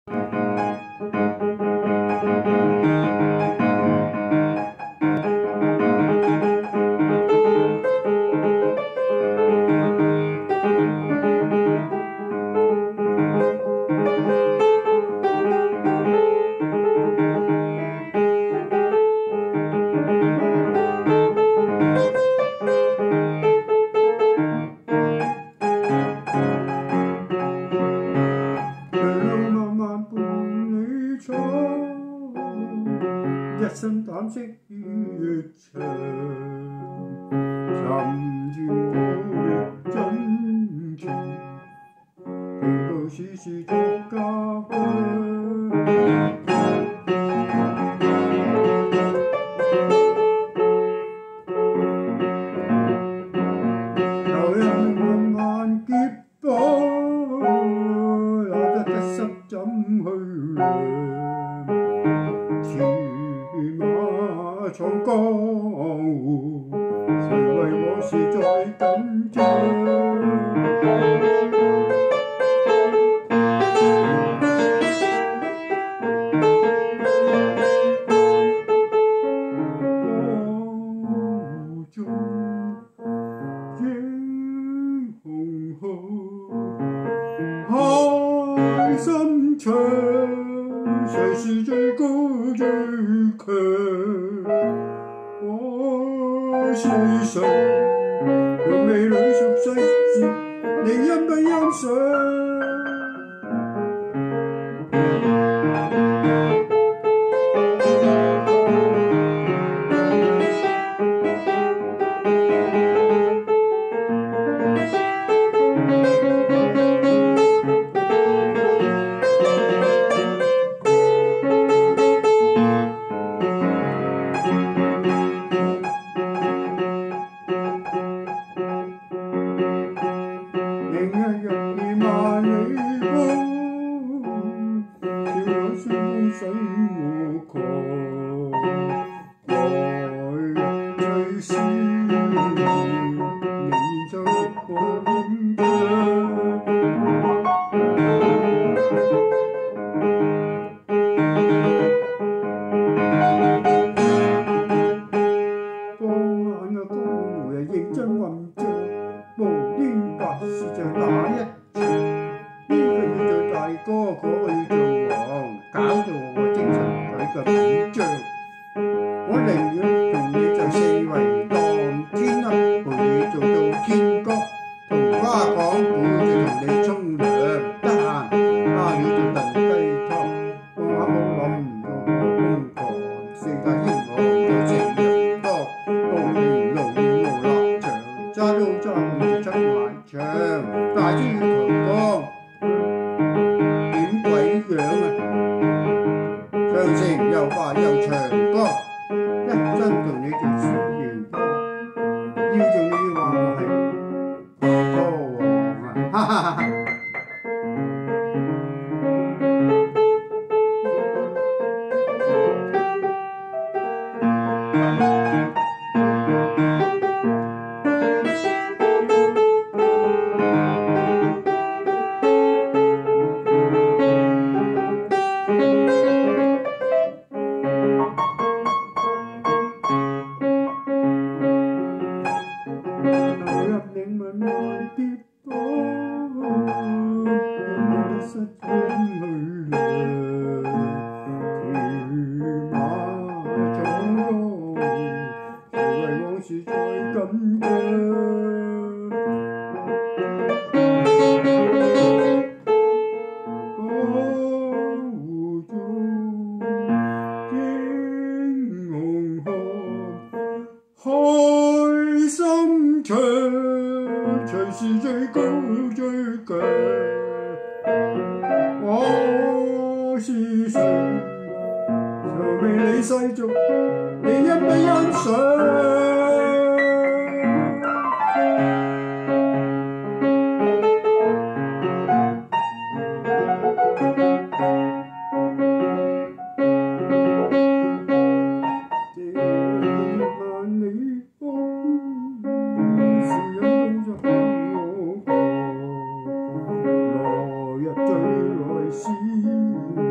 一身膽色越長，尋住我的真情，並報此事作家鄉。有人問萬劫波，那得失怎去量？騎馬闖江湖，誰為我事在緊張？江湖中英雄豪，開心唱，誰是最高最強？我是誰？用美女熟世事，你欣不欣賞？明日日夜萬里風，笑口相風使我狂。來隨時，你就是我領章。放眼嘅江湖又認真混帳。無端白事就打一場，呢個要做大哥，嗰個要做王，搞到我精神體嘅緊張。我寧願同你就四圍蕩，天黑陪你做到天光，童話講古就同你沖涼，得閒蝦你做燉雞湯，我冇諗到我瘋狂，四大英雄就成日多，無緣無緣無立場，揸刀揸棍就出埋場，大招要強光，點鬼樣啊！長城又話又長歌，一真同你做小兒歌，要做你話我係歌王啊！哈哈哈！命運萬劫波，有得失怎去量？騎馬闖江湖，誰為往事在緊張？江湖中英雄豪，開心唱。誰是最高最強？我是誰？從未理世俗，你欣不欣賞？萬里風，是陰風着我狂。來日最來時。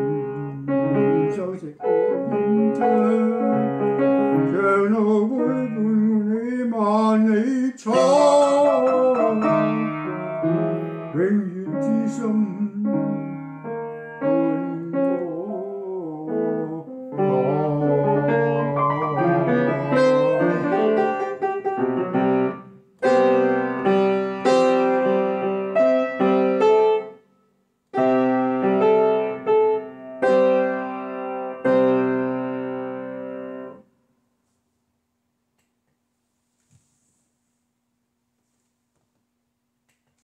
想食我演唱，長路陪伴你萬里闖。